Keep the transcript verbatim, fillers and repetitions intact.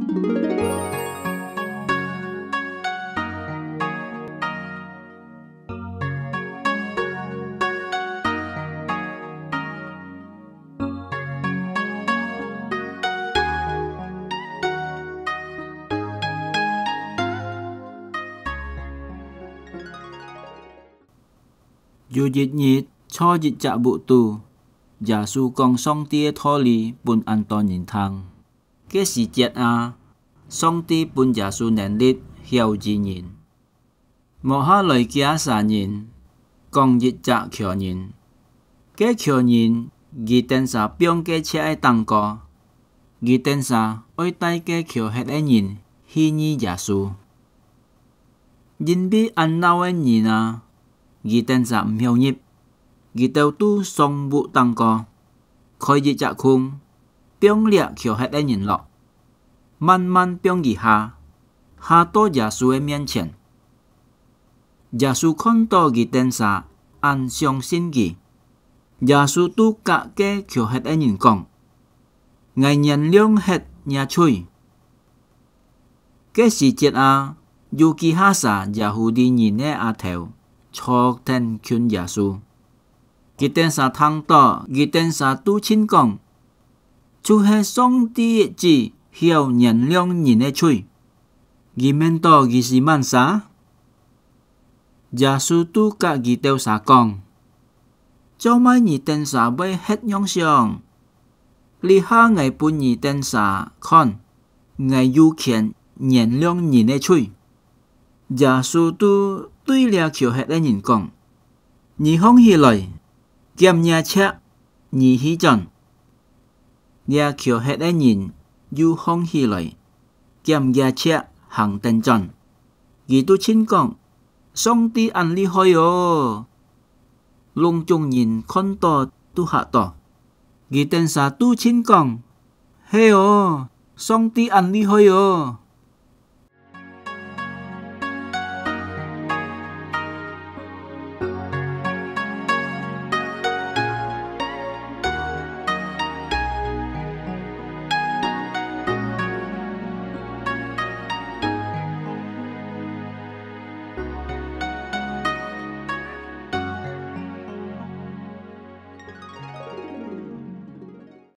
Dù dịch nhiệt cho dịch trả bộ tù, giả su còn song tia thô lý bùn an toàn nhìn thang. Cái sĩ chết à, song tia bùn giả su nền lít hiểu gì nhìn. Một hai lời kia xa nhìn, còn dịch trả khổ nhìn. Cái khổ nhìn, ghi tên xa biong cái chế ai tăng có. Ghi tên xa, ôi tay cái khổ hết ai nhìn, hi nhi giả su. Nhìn bí ăn nào ai nhìn à, ghi tên xa miêu nhịp. Ghi tàu tu song vụ tăng có. Khói dị chạ khung, biong liạ khổ hết ai nhìn lọ. Man man biong ghi hà, hà tô giả su ai miên chén. Giả su khôn to ghi tên xa, an xiong xin ghi. Giả su tu cả cái khổ hết ai nhìn còng. Ngày nhận liông hết nhà chui. Cái sĩ chết à, dù kỳ hạ xa giả hù đi nhìn nè à theo, cho tên khuyên giả su. Ghi tên xa thăng tỏ, ghi tên xa tu chín còng. Chú hệ song ti chỉ hiểu nhận liông nhìn nè chui. Ghi men tỏ ghi xí man xa. Giả su tu cả ghi teo xa còng. Cháu mai nhị tên xa bây hết nhong xiong. Li ha ngày bún nhị tên xa con. Ngày yu khiển nhận liông nhìn nè chui. Giả su tu tuy lìa kiểu hết ai nhìn còng. Nhị hông hi lời. Kiêm nhà chạ, nhị hi chọn. Lìa kiểu hết ai nhìn, yu hông hi lời. Kiêm nhà chạ, hàng tên chọn. Ghi tu chín còng. Song ti ăn li hoi ô. Lung chung nhìn con to tu hạ to. Ghi tên xa tu chín còng. Hê ô, song ti ăn li hoi ô.